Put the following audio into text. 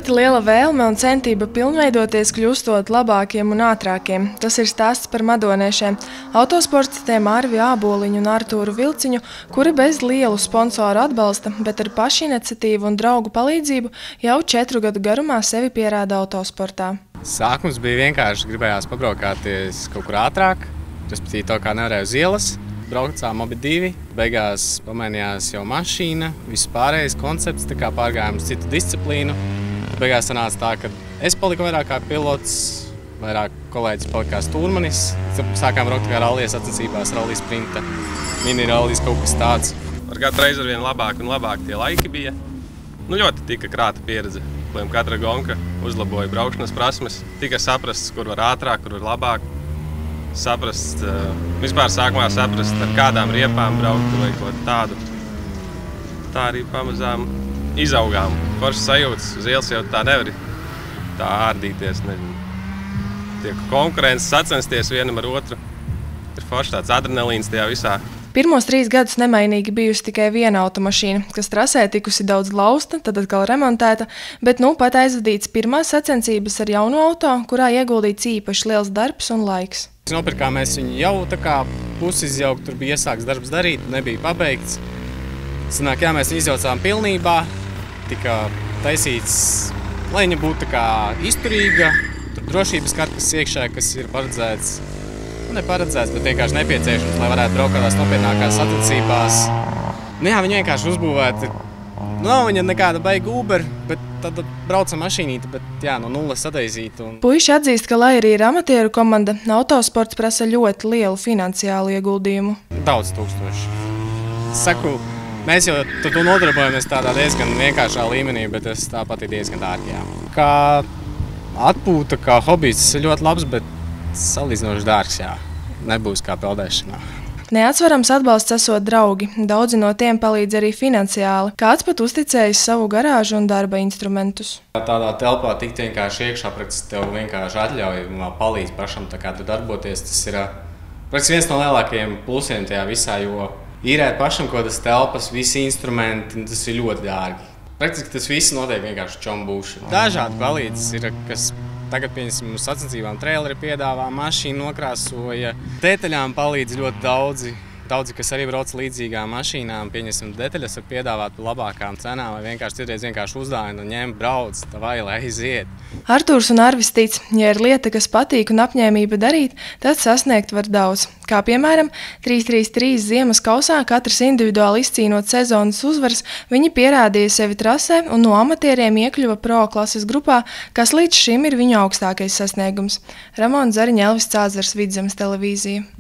ļoti liela vēlme un centība pilnveidoties, kļūstot labākiem un ātrākiem. Tas ir stāsts par madoniešiem, autosportistiem Arvi Āboliņu un Artūru Vilciņu, kuri bez lielu sponsoru atbalsta, bet ar pašiniciatīvu un draugu palīdzību jau 4 gadu garumā sevi pierāda autosportā. Sākums bija vienkārši, gribējās pabraukāties kaut kur ātrāk, respektīvi to kā nevarēja uz ielas. Braucām abi divi, beigās pamainījās jau mašīna, viss pārējais koncepts, tā kā pārgājām uz citu disciplīnu. Beigās sanāca tā, ka es paliku vairāk kā pilots, vairāk kolēģis palika kā stūrmanis. Sākām braukt kā rallija sacensībās, rallija sprinta, mini rallijas, kaut kas tāds. Ar katru reizi arvien labāk un labāk tie laiki bija. Ļoti tika krāta pieredze. Katra gonka uzlaboja braukšanas prasmes, tika saprasts, kur var ātrāk, kur var labāk. Vispār sākumā saprast, ar kādām riepām braukt vai ko tādu. Tā arī pamazām izaugām. Foršas sajūtas, uz ielas jau tā nevar tā ārdīties. Tiek konkurences sacensties vienam ar otru. Ir forši tāds adrenalīns tajā visā. Pirmos 3 gadus nemainīgi bijusi tikai viena automašīna, kas trasē tikusi daudz lausta, tad atkal remontēta, bet pat aizvadīts pirmās sacensības ar jaunu auto, kurā ieguldīts īpaši liels darbs un laiks. Nopirkām mēs viņu jau tā kā pusizjaukt, tur bija iesāks darbs darīt, nebija pabeigts. Sanāk, jā, mēs viņu izjaucām pilnībā, tika taisīts, lai viņa būtu tā kā izturīga, tur drošības karkas iekšā, kas ir paredzēts. Neparedzēts, bet vienkārši nepieciešams, lai varētu braukt kādās nopietnākās sacensībās. Jā, viņa vienkārši uzbūvēta. Nav viņa nekāda baiga Uber, bet tad brauca mašīnīta, bet jā, no nulles sataisīta. Puiši atzīst, ka, lai arī ir amatieru komanda, autosports prasa ļoti lielu finansiālu ieguldījumu. Daudz tūkstoši. Saku, mēs jau to nodarbojamies tādā diezgan vienkāršā līmenī, bet tas tāpat ir diezgan dārgi, jā. Kā atpūta, kā hobijs, tas ir ļoti labs, bet salīdzinoši dārgs, jā. Nebūs kā peldēšanā. Neatsverams atbalsts esot draugi. Daudzi no tiem palīdz arī finansiāli. Kāds pat uzticējis savu garāžu un darba instrumentus. Tādā telpā tikt vienkārši iekšā, praktiski tev vienkārši atļauj un palīdz pašam tā kā tu darboties. Tas ir praktiski viens no lielākajiem plusiem tajā visā, jo īrēt pašam kaut kādas telpas, visi instrumenti, tas ir ļoti dārgi. Praktiski tas viss notiek vienkārši čombūši. Dažādi palīdzes ir, kas tagad, pieņemsim, uz sacensībām traileri piedāvā, mašīnu nokrāsoja. Detaļām palīdz ļoti daudzi, kas arī brauc līdzīgām mašīnām. Pieņemsim, detaļas var piedāvāt par labākām cenām vai vienkārši uzdāvina un ņem, brauc, vai lai aiziet. Artūrs un Arvis tic, ja ir lieta, kas patīk un apņēmība darīt, tad sasniegt var daudz. Kā piemēram, 333 ziemas kausā katrs individuāli izcīnot sezonas uzvaras, viņi pierādīja sevi trasē un no amatieriem iekļuva pro klases grupā, kas līdz šim ir viņu augstākais sasniegums. Ramona Zariņa, Elvis Cāzars, Vidzemes televīzija.